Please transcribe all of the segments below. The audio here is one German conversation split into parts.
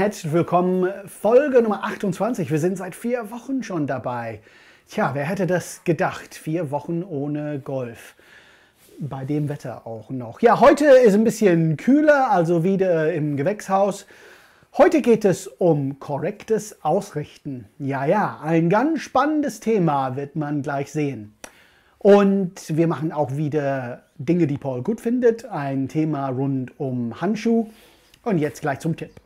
herzlich willkommen. Folge Nummer 28. Wir sind seit 4 Wochen schon dabei. Tja, wer hätte das gedacht? 4 Wochen ohne Golf. Bei dem Wetter auch noch. Ja, heute ist ein bisschen kühler, also wieder im Gewächshaus. Heute geht es um korrektes Ausrichten. Ja, ein ganz spannendes Thema wird man gleich sehen. Und wir machen auch wieder Dinge, die Paul gut findet. Ein Thema rund um Handschuh. Und jetzt gleich zum Tipp.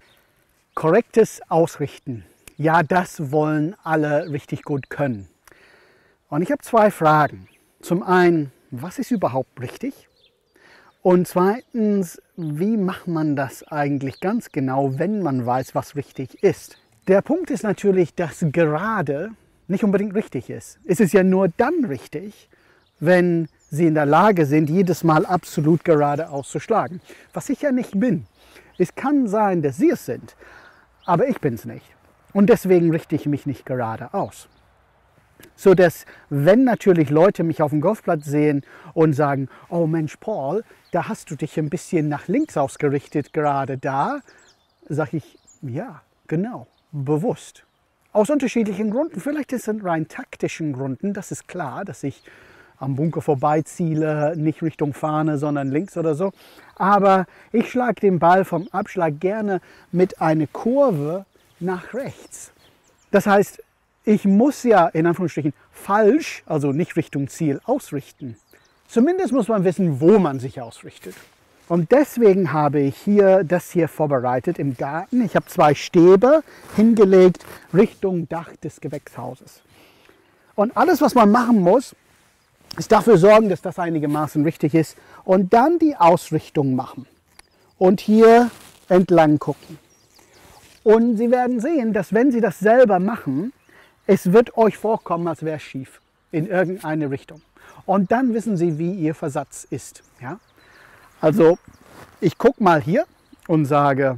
Korrektes Ausrichten. Ja, das wollen alle richtig gut können. Und ich habe 2 Fragen. Zum einen, was ist überhaupt richtig? Und zweitens, wie macht man das eigentlich ganz genau, wenn man weiß, was richtig ist? Der Punkt ist natürlich, dass gerade nicht unbedingt richtig ist. Es ist ja nur dann richtig, wenn Sie in der Lage sind, jedes Mal absolut gerade auszuschlagen. Was ich ja nicht bin. Es kann sein, dass Sie es sind, aber ich bin es nicht. Und deswegen richte ich mich nicht gerade aus. So dass, wenn natürlich Leute mich auf dem Golfplatz sehen und sagen, oh Mensch Paul, da hast du dich ein bisschen nach links ausgerichtet gerade da, sage ich, ja, genau, bewusst. Aus unterschiedlichen Gründen, vielleicht ist es rein taktischen Gründen, das ist klar, dass ich am Bunker vorbeiziele, nicht Richtung Fahne, sondern links oder so. Aber ich schlage den Ball vom Abschlag gerne mit einer Kurve nach rechts. Das heißt, ich muss ja in Anführungsstrichen falsch, also nicht Richtung Ziel, ausrichten. Zumindest muss man wissen, wo man sich ausrichtet. Und deswegen habe ich das hier vorbereitet im Garten. Ich habe 2 Stäbe hingelegt Richtung Dach des Gewächshauses. Und alles, was man machen muss, ist dafür sorgen, dass das einigermaßen richtig ist und dann die Ausrichtung machen und hier entlang gucken. Und Sie werden sehen, dass wenn Sie das selber machen, es wird euch vorkommen, als wäre es schief in irgendeine Richtung. Und dann wissen Sie, wie Ihr Versatz ist. Ja? Also ich gucke mal hier und sage,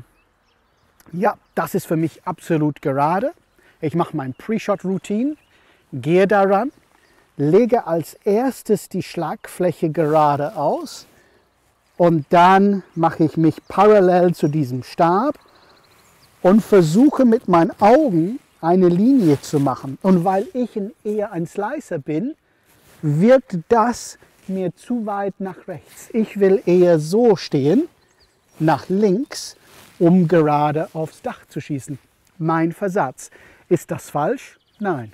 ja, das ist für mich absolut gerade. Ich mache mein Pre-Shot-Routine, gehe daran, lege als erstes die Schlagfläche gerade aus und dann mache ich mich parallel zu diesem Stab und versuche mit meinen Augen eine Linie zu machen. Und weil ich eher ein Slicer bin, wirkt das mir zu weit nach rechts. Ich will eher so stehen, nach links, um gerade aufs Dach zu schießen. Mein Versatz. Ist das falsch? Nein.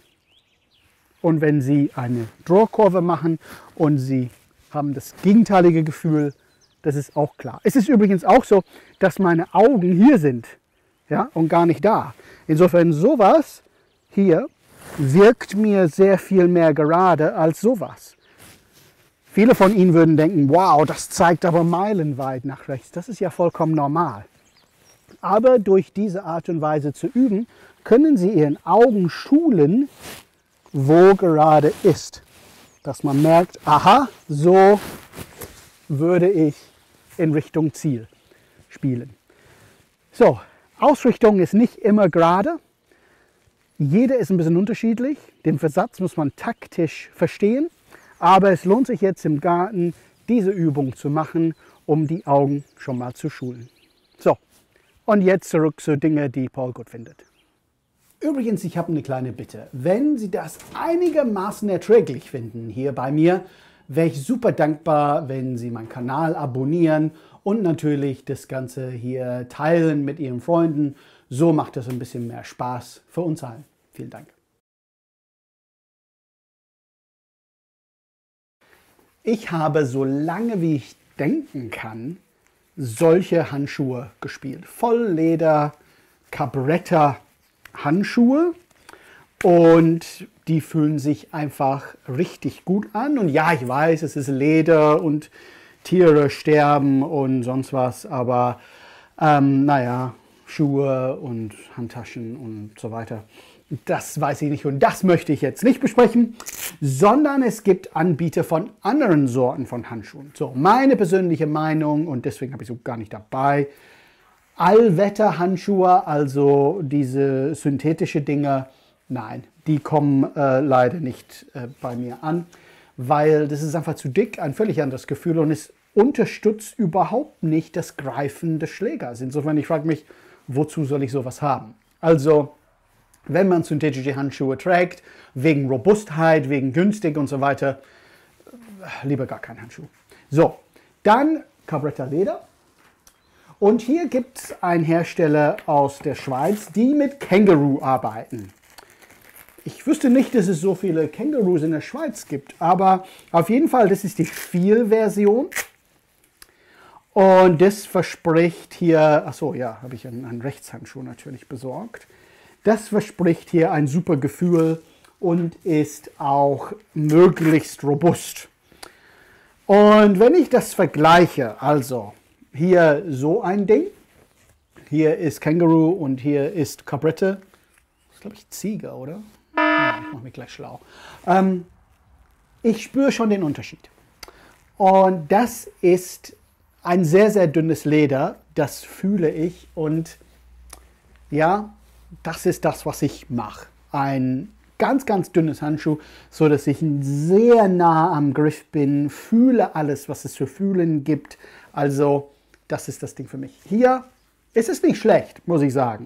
Und wenn Sie eine Drawkurve machen und Sie haben das gegenteilige Gefühl, das ist auch klar. Es ist übrigens auch so, dass meine Augen hier sind, ja, und gar nicht da. Insofern sowas hier wirkt mir sehr viel mehr gerade als sowas. Viele von Ihnen würden denken, wow, das zeigt aber meilenweit nach rechts. Das ist ja vollkommen normal. Aber durch diese Art und Weise zu üben, können Sie Ihren Augen schulen, wo gerade ist. Dass man merkt, aha, so würde ich in Richtung Ziel spielen. So, Ausrichtung ist nicht immer gerade. Jeder ist ein bisschen unterschiedlich. Den Versatz muss man taktisch verstehen. Aber es lohnt sich jetzt im Garten, diese Übung zu machen, um die Augen schon mal zu schulen. So, und jetzt zurück zu Dingen, die Paul gut findet. Übrigens, ich habe eine kleine Bitte. Wenn Sie das einigermaßen erträglich finden hier bei mir, wäre ich super dankbar, wenn Sie meinen Kanal abonnieren und natürlich das Ganze hier teilen mit Ihren Freunden. So macht es ein bisschen mehr Spaß für uns allen. Vielen Dank. Ich habe so lange wie ich denken kann solche Handschuhe gespielt. Vollleder, Cabretta Handschuhe und die fühlen sich einfach richtig gut an. Und ja, ich weiß, es ist Leder und Tiere sterben und sonst was, aber naja, Schuhe und Handtaschen und so weiter. Das weiß ich nicht und das möchte ich jetzt nicht besprechen, sondern es gibt Anbieter von anderen Sorten von Handschuhen. So, meine persönliche Meinung, und deswegen habe ich so gar nicht dabei, Allwetterhandschuhe, also diese synthetische Dinge, nein, die kommen leider nicht bei mir an, weil das ist einfach zu dick, ein völlig anderes Gefühl und es unterstützt überhaupt nicht das Greifen des Schlägers. Insofern, ich frage mich, wozu soll ich sowas haben? Also, wenn man synthetische Handschuhe trägt, wegen Robustheit, wegen günstig und so weiter, lieber gar kein Handschuh. So, dann Cabretta Leder. Und hier gibt es einen Hersteller aus der Schweiz, die mit Kangaroo arbeiten. Ich wüsste nicht, dass es so viele Kangaroos in der Schweiz gibt, aber auf jeden Fall, das ist die Feel-Version. Und das verspricht hier, achso, ja, habe ich einen Rechtshandschuh natürlich besorgt. Das verspricht hier ein super Gefühl und ist auch möglichst robust. Und wenn ich das vergleiche, also hier so ein Ding, hier ist Kangaroo und hier ist Cabretta, das ist glaube ich Ziege, oder? Ja, ich mache mich gleich schlau. Ich spüre schon den Unterschied. Und das ist ein sehr, sehr dünnes Leder, das fühle ich und ja, das ist das, was ich mache. Ein ganz, ganz dünnes Handschuh, so dass ich sehr nah am Griff bin, fühle alles, was es zu fühlen gibt. Also, das ist das Ding für mich. Hier ist es nicht schlecht, muss ich sagen.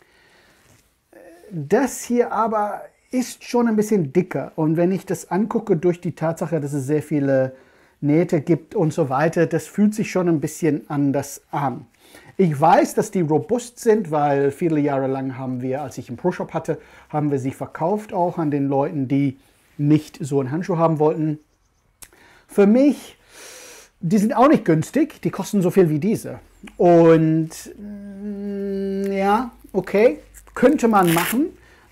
Das hier aber ist schon ein bisschen dicker. Und wenn ich das angucke, durch die Tatsache, dass es sehr viele Nähte gibt und so weiter, das fühlt sich schon ein bisschen anders an. Ich weiß, dass die robust sind, weil viele Jahre lang haben wir, als ich einen Pro-Shop hatte, haben wir sie verkauft auch an den Leuten, die nicht so einen Handschuh haben wollten. Für mich, die sind auch nicht günstig, die kosten so viel wie diese. Und ja, okay, könnte man machen,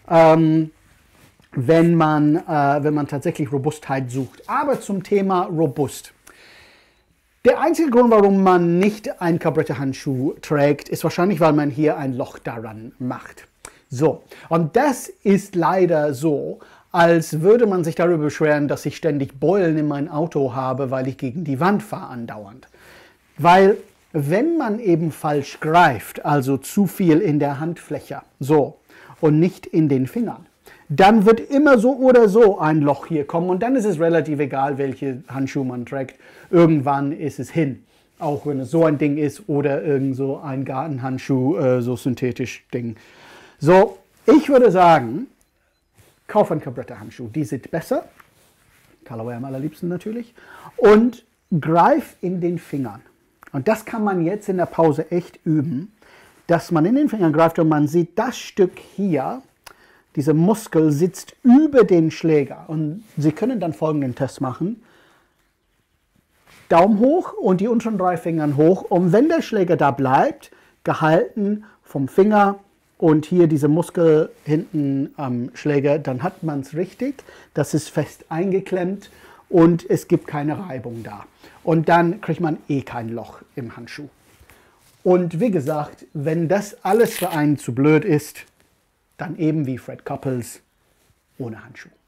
wenn man tatsächlich Robustheit sucht. Aber zum Thema robust. Der einzige Grund, warum man nicht einen Cabretta-Handschuh trägt, ist wahrscheinlich, weil man hier ein Loch daran macht. So, und das ist leider so, als würde man sich darüber beschweren, dass ich ständig Beulen in meinem Auto habe, weil ich gegen die Wand fahre andauernd. Weil wenn man eben falsch greift, also zu viel in der Handfläche, so, und nicht in den Fingern, dann wird immer so oder so ein Loch hier kommen und dann ist es relativ egal, welche Handschuhe man trägt. Irgendwann ist es hin, auch wenn es so ein Ding ist oder irgend so ein Gartenhandschuh, so synthetisch Ding. So, ich würde sagen, kauf einen Cabretta-Handschuh, die sind besser, Colorway am allerliebsten natürlich, und greif in den Fingern. Und das kann man jetzt in der Pause echt üben, dass man in den Fingern greift und man sieht, das Stück hier, dieser Muskel sitzt über den Schläger. Und Sie können dann folgenden Test machen. Daumen hoch und die unteren 3 Fingern hoch. Und wenn der Schläger da bleibt, gehalten vom Finger und hier dieser Muskel hinten am Schläger, dann hat man es richtig. Das ist fest eingeklemmt und es gibt keine Reibung da. Und dann kriegt man eh kein Loch im Handschuh. Und wie gesagt, wenn das alles für einen zu blöd ist, dann eben wie Fred Couples ohne Handschuh.